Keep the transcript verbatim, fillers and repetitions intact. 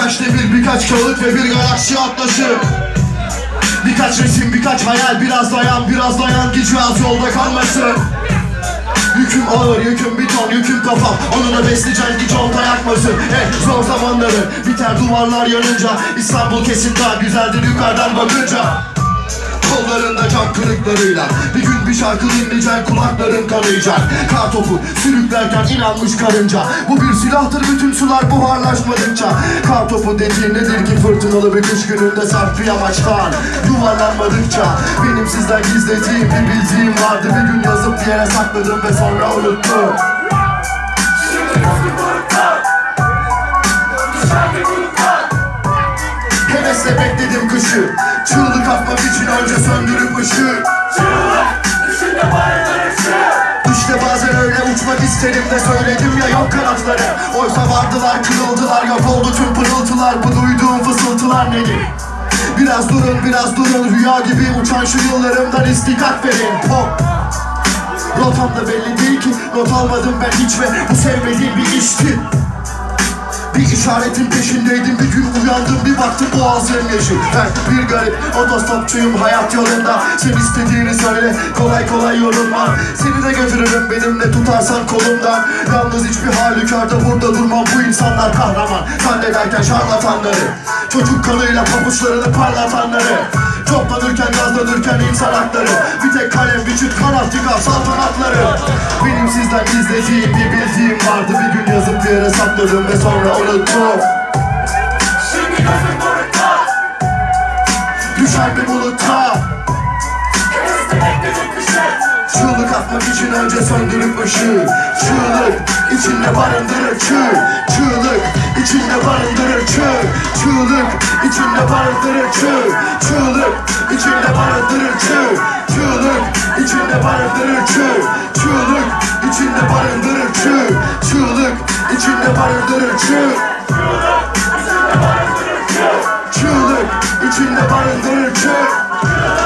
Birkaç demir, birkaç kağıt ve bir galaksi atlaşı. Birkaç resim, birkaç hayal, biraz dayan, biraz dayan, gideceğiz yolda kalmasın. Yüküm ağır, yüküm bir ton, yüküm kafam. Onunla besleyeceksin ki conta yakmasın. Hey, zor zamanları biter duvarlar yanınca. İstanbul kesin daha güzeldir yukarıdan bakınca. Kollarında cam kırıklarıyla bir gün bir şarkı dinleyeceksin, kulakların kanayacak. Kar topu sürüklerken inanmış karınca. Bu bir silahtır, bütün sular buharlaşmadıkça. Kar topu dediğin nedir ki fırtınalı bir kış gününde saf bir amaçtan yuvarlanmadıkça. Benim sizden gizlediğim bir bildiğim vardı. Bir gün yazıp bir yere sakladım ve sonra unuttum. Hevesle bekledim kışı, çığlık atmak için önce söndürüp ışığı. Çığlık, içinde bayılır ışığı. İşte bazen öyle uçmak istedim de söyledim ya yok kanatları. Oysa vardılar, kırıldılar, yok oldu tüm pırıltılar. Bu duyduğum fısıltılar nedir? Biraz durun, biraz durun, rüya gibi uçan şu yıllarımdan istikat verin. Pop rotam da belli değil ki, not almadım ben hiç ve bu sevmediğim bir işti. Bir işaretin peşindeydim, bir gün uyandım, bir baktım boğazım yeşil. Ben bir garip otostopçuyum hayat yolunda. Sen istediğini söyle, kolay kolay yorulma. Seni de götürürüm benimle tutarsan kolumdan. Yalnız hiçbir halükarda burada durmam, bu insanlar kahraman. Zannederken şarlatanları, çocuk kanıyla pabuçlarını parlatanları. Toplanırken gazlanırken insan hakları. Bir tek kalem bir çift kanat çıkar saltanatları. Benim sizden gizlediğim bir bildiğim vardı. Bir gün yazıp bir yere sakladım ve sonra unuttum. Şimdi gözüm bulutta, düşer bir bulutta. Hevesle bekledim kışı, çığlık atmak için önce söndürüp ışığı. Çığlık içinde barındırır çığ. Çığlık içinde barındırır çığ. Çığlık içinde barındırır çığ. Çığlık içinde barındırır çığ. Çığlık içinde barındırır çığ. Çığlık içinde barındırır çığ. Çığlık içinde barındırır çığ. Çığlık içinde barındırır çığ.